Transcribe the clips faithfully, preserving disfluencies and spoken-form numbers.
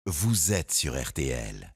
Vous êtes sur R T L.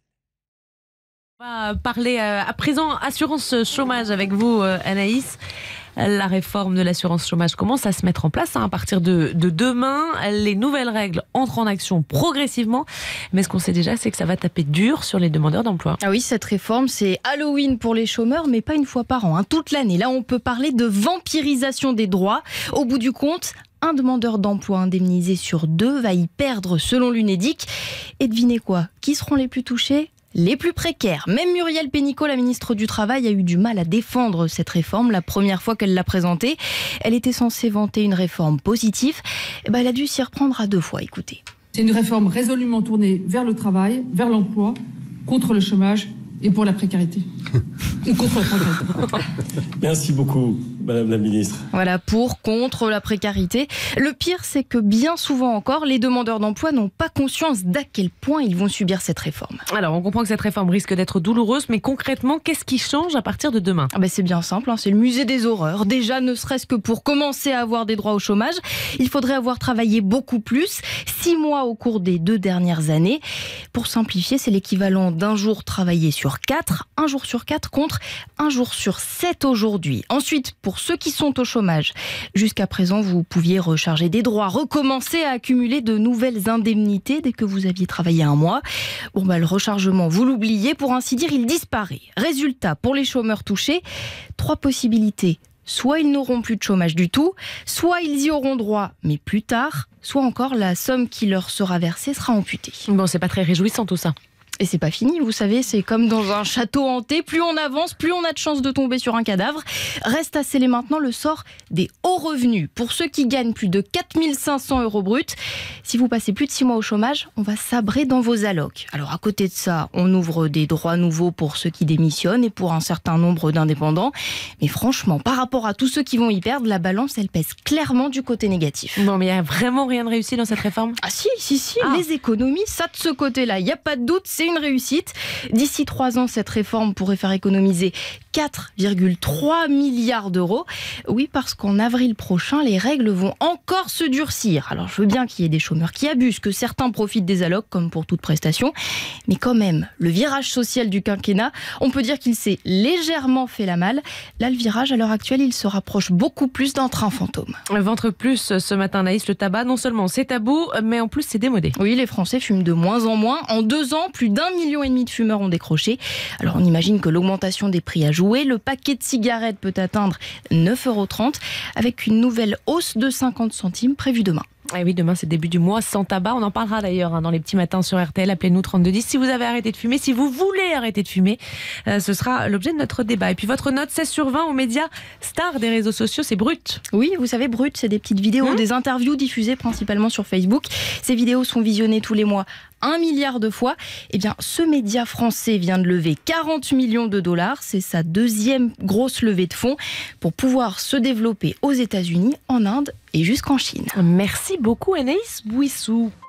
On va parler euh, à présent assurance chômage avec vous, euh, Anaïs. La réforme de l'assurance chômage commence à se mettre en place hein, à partir de, de demain. Les nouvelles règles entrent en action progressivement. Mais ce qu'on sait déjà, c'est que ça va taper dur sur les demandeurs d'emploi. Ah oui, cette réforme, c'est Halloween pour les chômeurs, mais pas une fois par an, hein, toute l'année. Là, on peut parler de vampirisation des droits. Au bout du compte, un demandeur d'emploi indemnisé sur deux va y perdre selon l'Unédic. Et devinez quoi? Qui seront les plus touchés? Les plus précaires. Même Muriel Pénicaud, la ministre du Travail, a eu du mal à défendre cette réforme la première fois qu'elle l'a présentée. Elle était censée vanter une réforme positive. Et ben, elle a dû s'y reprendre à deux fois. Écoutez. C'est une réforme résolument tournée vers le travail, vers l'emploi, contre le chômage et pour la précarité. Et contre la précarité. Merci beaucoup, Madame la Ministre. Voilà, pour, contre la précarité. Le pire, c'est que bien souvent encore, les demandeurs d'emploi n'ont pas conscience d'à quel point ils vont subir cette réforme. Alors, on comprend que cette réforme risque d'être douloureuse, mais concrètement, qu'est-ce qui change à partir de demain? Ah ben c'est bien simple, hein, c'est le musée des horreurs. Déjà, ne serait-ce que pour commencer à avoir des droits au chômage, il faudrait avoir travaillé beaucoup plus, six mois au cours des deux dernières années. Pour simplifier, c'est l'équivalent d'un jour travaillé sur quatre, un jour sur quatre contre un jour sur sept aujourd'hui. Ensuite, pour ceux qui sont au chômage, jusqu'à présent, vous pouviez recharger des droits, recommencer à accumuler de nouvelles indemnités dès que vous aviez travaillé un mois. Bon, bah, le rechargement, vous l'oubliez, pour ainsi dire, il disparaît. Résultat, pour les chômeurs touchés, trois possibilités. Soit ils n'auront plus de chômage du tout, soit ils y auront droit, mais plus tard, soit encore la somme qui leur sera versée sera amputée. Bon, c'est pas très réjouissant tout ça. Et c'est pas fini, vous savez, c'est comme dans un château hanté. Plus on avance, plus on a de chances de tomber sur un cadavre. Reste à sceller maintenant le sort des hauts revenus. Pour ceux qui gagnent plus de quatre mille cinq cents euros bruts, si vous passez plus de six mois au chômage, on va sabrer dans vos allocs. Alors à côté de ça, on ouvre des droits nouveaux pour ceux qui démissionnent et pour un certain nombre d'indépendants. Mais franchement, par rapport à tous ceux qui vont y perdre, la balance, elle pèse clairement du côté négatif. Bon, mais il n'y a vraiment rien de réussi dans cette réforme? Ah si, si, si, ah. Les économies, ça de ce côté-là, il n'y a pas de doute, c'est une réussite. D'ici trois ans, cette réforme pourrait faire économiser quatre virgule trois milliards d'euros. Oui, parce qu'en avril prochain, les règles vont encore se durcir. Alors, je veux bien qu'il y ait des chômeurs qui abusent, que certains profitent des allocs, comme pour toute prestation. Mais quand même, le virage social du quinquennat, on peut dire qu'il s'est légèrement fait la malle. Là, le virage, à l'heure actuelle, il se rapproche beaucoup plus d'un train fantôme. Ventre plus ce matin, Naïs, le tabac, non seulement c'est tabou, mais en plus c'est démodé. Oui, les Français fument de moins en moins. En deux ans, plus d'un million et demi de fumeurs ont décroché. Alors on imagine que l'augmentation des prix a joué. Le paquet de cigarettes peut atteindre neuf euros trente avec une nouvelle hausse de cinquante centimes prévue demain. Et oui, demain c'est le début du mois sans tabac. On en parlera d'ailleurs hein, dans les petits matins sur R T L. Appelez-nous trente-deux dix si vous avez arrêté de fumer. Si vous voulez arrêter de fumer, euh, ce sera l'objet de notre débat. Et puis votre note seize sur vingt aux médias stars des réseaux sociaux, c'est Brut. Oui, vous savez, Brut, c'est des petites vidéos, mmh. des interviews diffusées principalement sur Facebook. Ces vidéos sont visionnées tous les mois un milliard de fois. Eh bien, ce média français vient de lever quarante millions de dollars. C'est sa deuxième grosse levée de fonds pour pouvoir se développer aux États-Unis, en Inde et jusqu'en Chine. Merci beaucoup Anaïs Bouissou.